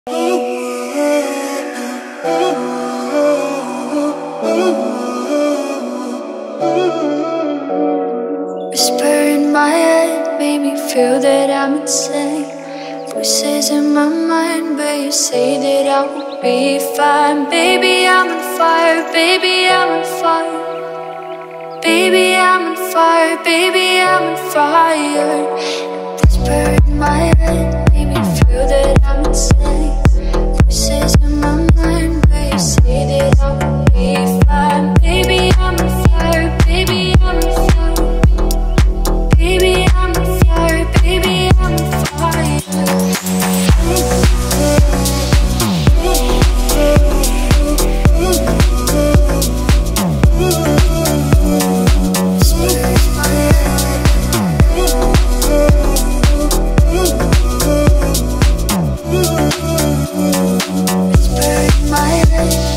Whisper in my head, made me feel that I'm insane. Voices in my mind, but you say that I will be fine. Baby, I'm on fire, baby, I'm on fire. Baby, I'm on fire, baby, I'm on fire. Whisper in my head, made me feel that I'm insane. Voices in my mind, but you say that I will be fine. Baby, I'm on fire, baby, I'm on fire. Baby, I'm on fire, baby, I'm on fire. Whisper in my head.